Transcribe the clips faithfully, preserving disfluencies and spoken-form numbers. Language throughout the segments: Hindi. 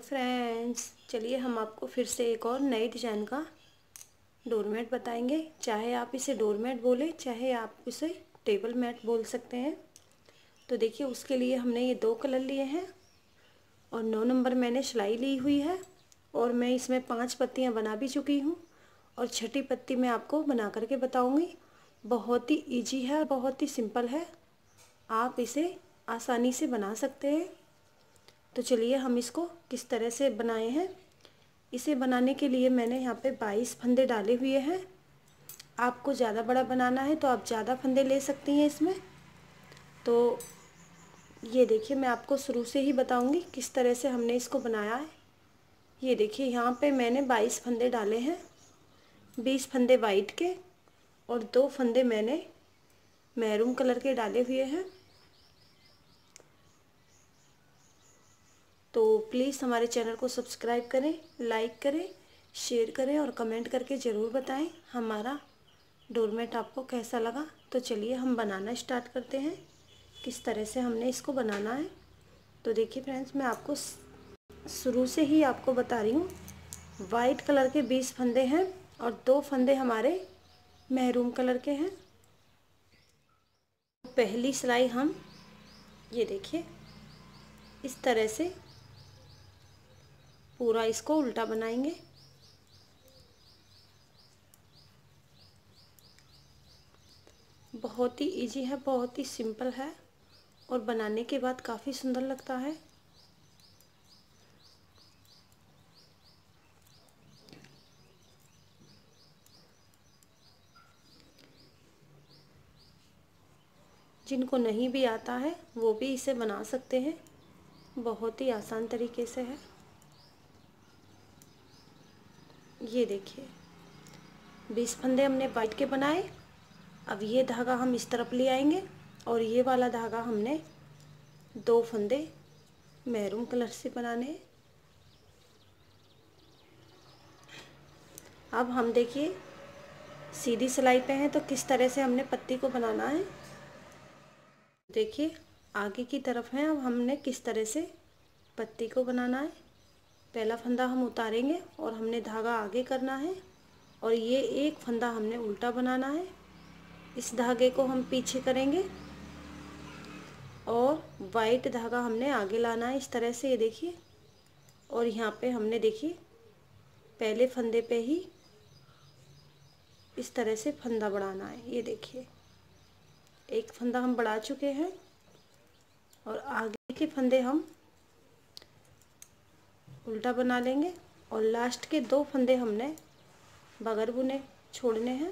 फ्रेंड्स, चलिए हम आपको फिर से एक और नए डिज़ाइन का डोरमेट बताएंगे। चाहे आप इसे डोरमेट बोले, चाहे आप इसे टेबल मैट बोल सकते हैं। तो देखिए, उसके लिए हमने ये दो कलर लिए हैं और नौ नंबर मैंने सिलाई ली हुई है और मैं इसमें पांच पत्तियां बना भी चुकी हूँ और छठी पत्ती मैं आपको बना करके बताऊंगी। बहुत ही इजी है, बहुत ही सिंपल है, आप इसे आसानी से बना सकते हैं। तो चलिए हम इसको किस तरह से बनाए हैं। इसे बनाने के लिए मैंने यहाँ पे बाईस फंदे डाले हुए हैं। आपको ज़्यादा बड़ा बनाना है तो आप ज़्यादा फंदे ले सकती हैं इसमें। तो ये देखिए, मैं आपको शुरू से ही बताऊंगी किस तरह से हमने इसको बनाया है। ये देखिए, यहाँ पे मैंने बाईस फंदे डाले हैं, बीस फंदे वाइट के और दो फंदे मैंने मैरून कलर के डाले हुए हैं। तो प्लीज़ हमारे चैनल को सब्सक्राइब करें, लाइक करें, शेयर करें और कमेंट करके ज़रूर बताएं हमारा डोरमेट आपको कैसा लगा। तो चलिए हम बनाना स्टार्ट करते हैं, किस तरह से हमने इसको बनाना है। तो देखिए फ्रेंड्स, मैं आपको शुरू से ही आपको बता रही हूँ। वाइट कलर के बीस फंदे हैं और दो फंदे हमारे मैरून कलर के हैं। पहली सिलाई हम ये देखिए इस तरह से पूरा इसको उल्टा बनाएंगे। बहुत ही इजी है, बहुत ही सिंपल है और बनाने के बाद काफ़ी सुंदर लगता है। जिनको नहीं भी आता है वो भी इसे बना सकते हैं, बहुत ही आसान तरीके से है। ये देखिए, बीस फंदे हमने वाइट के बनाए। अब ये धागा हम इस तरफ ले आएंगे और ये वाला धागा हमने दो फंदे मैरून कलर से बनाने। अब हम देखिए सीधी सिलाई पे हैं तो किस तरह से हमने पत्ती को बनाना है। देखिए आगे की तरफ है, अब हमने किस तरह से पत्ती को बनाना है। पहला फंदा हम उतारेंगे और हमने धागा आगे करना है और ये एक फंदा हमने उल्टा बनाना है। इस धागे को हम पीछे करेंगे और वाइट धागा हमने आगे लाना है इस तरह से, ये देखिए। और यहाँ पे हमने देखिए पहले फंदे पे ही इस तरह से फंदा बढ़ाना है। ये देखिए, एक फंदा हम बढ़ा चुके हैं और आगे के फंदे हम उल्टा बना लेंगे और लास्ट के दो फंदे हमने बगैर बुने छोड़ने हैं।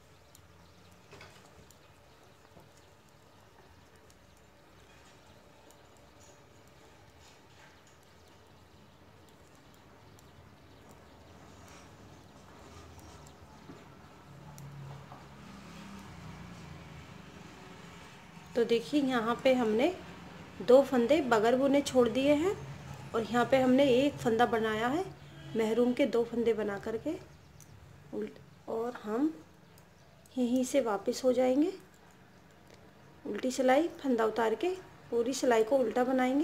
तो देखिए यहाँ पे हमने दो फंदे बगैर बुने छोड़ दिए हैं और यहाँ पे हमने एक फंदा बनाया है महरून के, दो फंदे बना करके उल्ट, और हम यहीं से वापस हो जाएंगे। उल्टी सिलाई फंदा उतार के पूरी सिलाई को उल्टा बनाएंगे।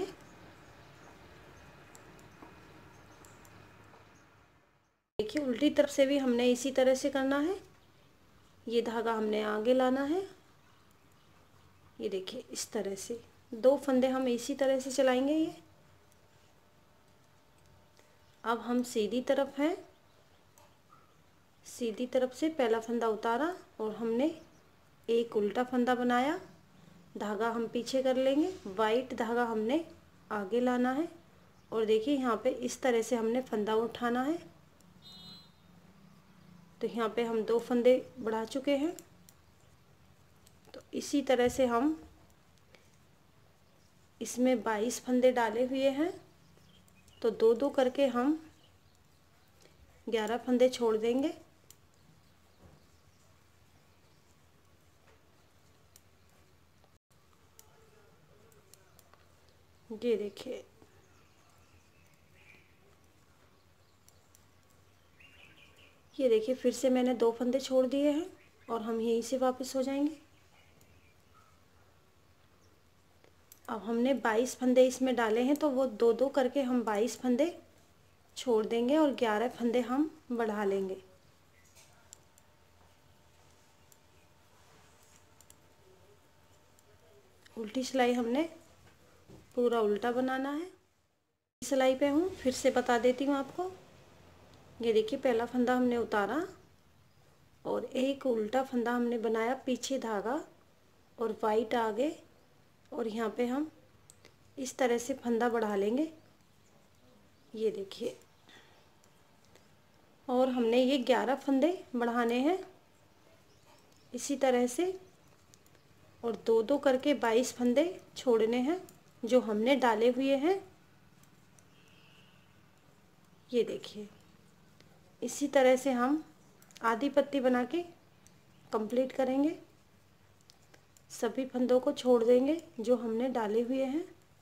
देखिए उल्टी तरफ से भी हमने इसी तरह से करना है। ये धागा हमने आगे लाना है, ये देखिए इस तरह से दो फंदे हम इसी तरह से चलाएंगे। ये अब हम सीधी तरफ हैं, सीधी तरफ से पहला फंदा उतारा और हमने एक उल्टा फंदा बनाया। धागा हम पीछे कर लेंगे, वाइट धागा हमने आगे लाना है और देखिए यहाँ पे इस तरह से हमने फंदा उठाना है। तो यहाँ पे हम दो फंदे बढ़ा चुके हैं। तो इसी तरह से हम इसमें बाईस फंदे डाले हुए हैं, तो दो दो करके हम ग्यारह फंदे छोड़ देंगे। ये देखिए, ये देखिए फिर से मैंने दो फंदे छोड़ दिए हैं और हम यहीं से वापस हो जाएंगे। अब हमने बाईस फंदे इसमें डाले हैं तो वो दो दो करके हम बाईस फंदे छोड़ देंगे और ग्यारह फंदे हम बढ़ा लेंगे। उल्टी सिलाई हमने पूरा उल्टा बनाना है। सिलाई पे हूँ, फिर से बता देती हूँ आपको। ये देखिए पहला फंदा हमने उतारा और एक उल्टा फंदा हमने बनाया, पीछे धागा और वाइट आगे, और यहाँ पे हम इस तरह से फंदा बढ़ा लेंगे। ये देखिए, और हमने ये ग्यारह फंदे बढ़ाने हैं इसी तरह से, और दो दो करके बाईस फंदे छोड़ने हैं जो हमने डाले हुए हैं। ये देखिए, इसी तरह से हम आधी पत्ती बना के कंप्लीट करेंगे। सभी फंदों को छोड़ देंगे जो हमने डाले हुए हैं।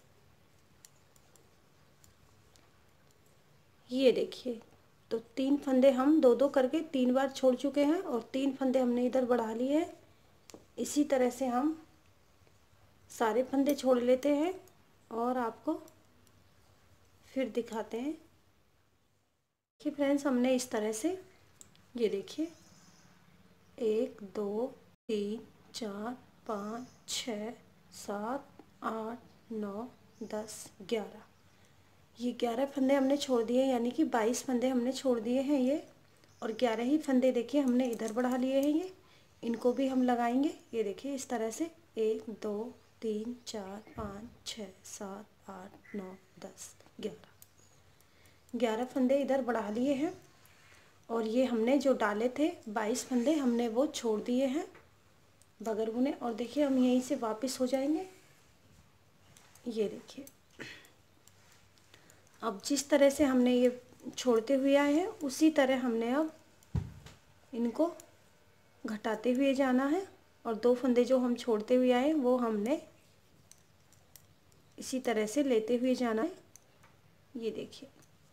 ये देखिए, तो तीन फंदे हम दो दो करके तीन बार छोड़ चुके हैं और तीन फंदे हमने इधर बढ़ा लिए हैं। इसी तरह से हम सारे फंदे छोड़ लेते हैं और आपको फिर दिखाते हैं कि फ्रेंड्स हमने इस तरह से, ये देखिए, एक दो तीन चार पाँच छः सात आठ नौ दस ग्यारह, ये ग्यारह फंदे हमने छोड़ दिए, यानी कि बाईस फंदे हमने छोड़ दिए हैं ये, और ग्यारह ही फंदे देखिए हमने इधर बढ़ा लिए हैं। ये इनको भी हम लगाएंगे। ये देखिए इस तरह से एक दो तीन चार पाँच छः सात आठ नौ दस ग्यारह, ग्यारह फंदे इधर बढ़ा लिए हैं, और ये हमने जो डाले थे बाईस फंदे हमने वो छोड़ दिए हैं बगैर बुने। और देखिए हम यहीं से वापस हो जाएंगे। ये देखिए, अब जिस तरह से हमने ये छोड़ते हुए आए हैं उसी तरह हमने अब इनको घटाते हुए जाना है, और दो फंदे जो हम छोड़ते हुए आए वो हमने इसी तरह से लेते हुए जाना है। ये देखिए,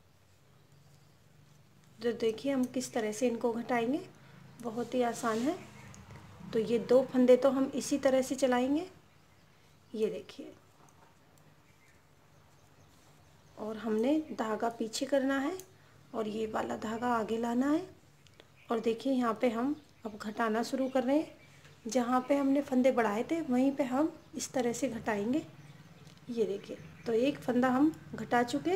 तो देखिए हम किस तरह से इनको घटाएंगे, बहुत ही आसान है। तो ये दो फंदे तो हम इसी तरह से चलाएंगे। ये देखिए, और हमने धागा पीछे करना है और ये वाला धागा आगे लाना है। और देखिए यहाँ पे हम अब घटाना शुरू कर रहे हैं। जहाँ पे हमने फंदे बढ़ाए थे वहीं पे हम इस तरह से घटाएंगे। ये देखिए, तो एक फंदा हम घटा चुके।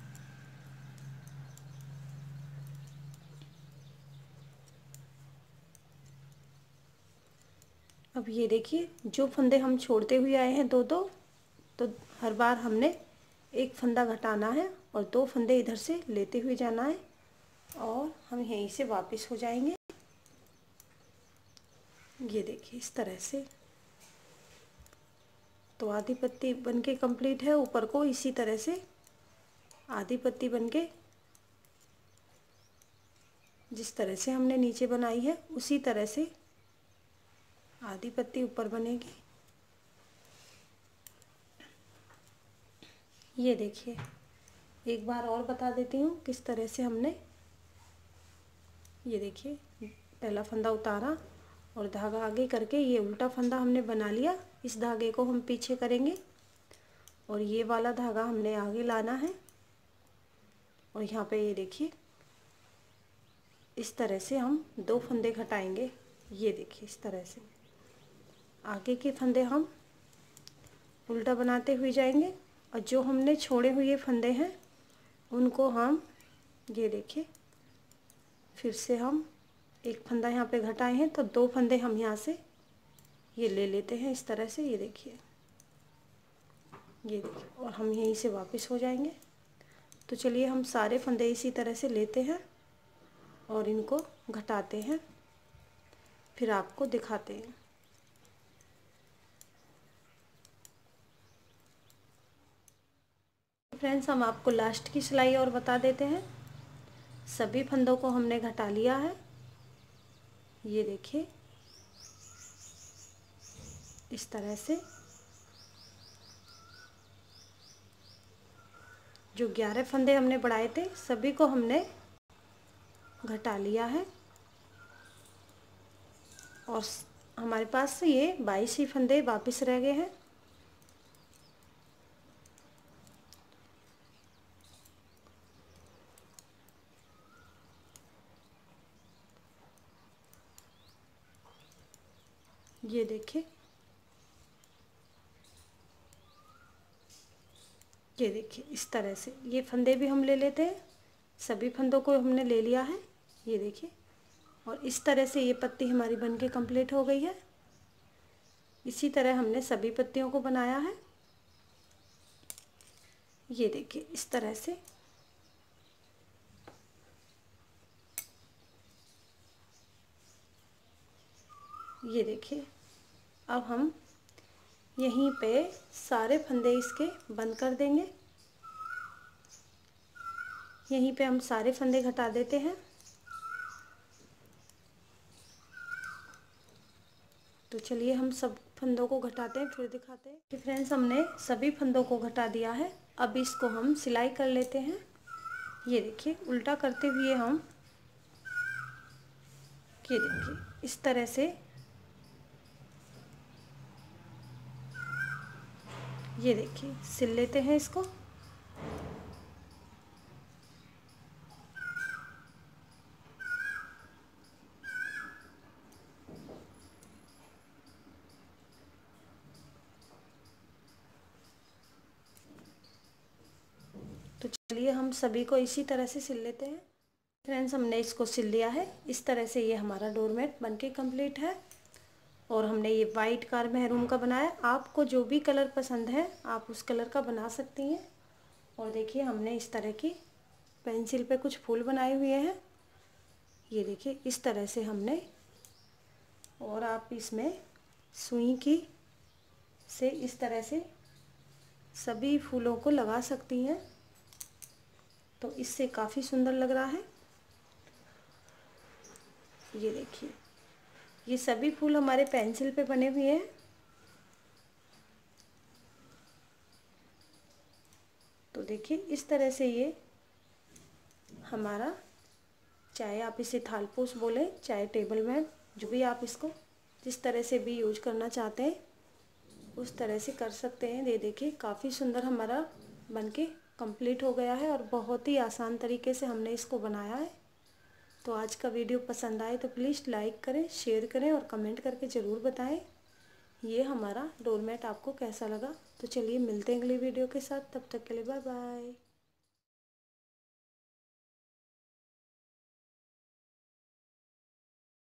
अब ये देखिए, जो फंदे हम छोड़ते हुए आए हैं दो दो, तो हर बार हमने एक फंदा घटाना है और दो फंदे इधर से लेते हुए जाना है, और हम यहीं से वापस हो जाएंगे। ये देखिए इस तरह से, तो आधी पत्ती बनके कंप्लीट है। ऊपर को इसी तरह से आधी पत्ती बनके, जिस तरह से हमने नीचे बनाई है उसी तरह से आधी पत्ती ऊपर बनेगी। ये देखिए, एक बार और बता देती हूँ किस तरह से हमने, ये देखिए पहला फंदा उतारा और धागा आगे करके ये उल्टा फंदा हमने बना लिया। इस धागे को हम पीछे करेंगे और ये वाला धागा हमने आगे लाना है, और यहाँ पे ये देखिए इस तरह से हम दो फंदे घटाएंगे। ये देखिए इस तरह से आगे के फंदे हम उल्टा बनाते हुए जाएंगे, और जो हमने छोड़े हुए फंदे हैं उनको हम, ये देखिए फिर से हम एक फंदा यहाँ पे घटाए हैं तो दो फंदे हम यहाँ से ये ले लेते हैं इस तरह से। ये देखिए, ये देखिए, और हम यहीं से वापस हो जाएंगे। तो चलिए हम सारे फंदे इसी तरह से लेते हैं और इनको घटाते हैं, फिर आपको दिखाते हैं। फ्रेंड्स, हम आपको लास्ट की सिलाई और बता देते हैं। सभी फंदों को हमने घटा लिया है। ये देखिए इस तरह से, जो ग्यारह फंदे हमने बढ़ाए थे सभी को हमने घटा लिया है, और हमारे पास ये बाईस ही फंदे वापस रह गए हैं। ये देखिए, ये देखिए इस तरह से ये फंदे भी हम ले लेते हैं। सभी फंदों को हमने ले लिया है, ये देखिए। और इस तरह से ये पत्ती हमारी बनके कंप्लीट हो गई है। इसी तरह हमने सभी पत्तियों को बनाया है। ये देखिए इस तरह से। ये देखिए, अब हम यहीं पे सारे फंदे इसके बंद कर देंगे। यहीं पे हम सारे फंदे घटा देते हैं। तो चलिए हम सब फंदों को घटाते हैं, फिर दिखाते हैं। कि फ्रेंड्स, हमने सभी फंदों को घटा दिया है। अब इसको हम सिलाई कर लेते हैं। ये देखिए, उल्टा करते हुए हम, ये देखिए इस तरह से, ये देखिए सिल लेते हैं इसको। तो चलिए हम सभी को इसी तरह से सिल लेते हैं। फ्रेंड्स, हमने इसको सिल लिया है। इस तरह से ये हमारा डोरमेट बनके कंप्लीट है। और हमने ये वाइट कार महरून का बनाया। आपको जो भी कलर पसंद है आप उस कलर का बना सकती हैं। और देखिए हमने इस तरह की पेंसिल पे कुछ फूल बनाए हुए हैं। ये देखिए इस तरह से हमने। और आप इसमें सुई की से इस तरह से सभी फूलों को लगा सकती हैं, तो इससे काफ़ी सुंदर लग रहा है। ये देखिए, ये सभी फूल हमारे पेंसिल पे बने हुए हैं। तो देखिए इस तरह से ये हमारा, चाहे आप इसे थालपोश बोलें, चाहे टेबल मैट, जो भी आप इसको जिस तरह से भी यूज करना चाहते हैं उस तरह से कर सकते हैं। ये देखिए काफ़ी सुंदर हमारा बनके कंप्लीट हो गया है। और बहुत ही आसान तरीके से हमने इसको बनाया है। तो आज का वीडियो पसंद आए तो प्लीज़ लाइक करें, शेयर करें और कमेंट करके ज़रूर बताएं ये हमारा डोरमेट आपको कैसा लगा। तो चलिए मिलते हैं अगली वीडियो के साथ, तब तक के लिए बाय बाय।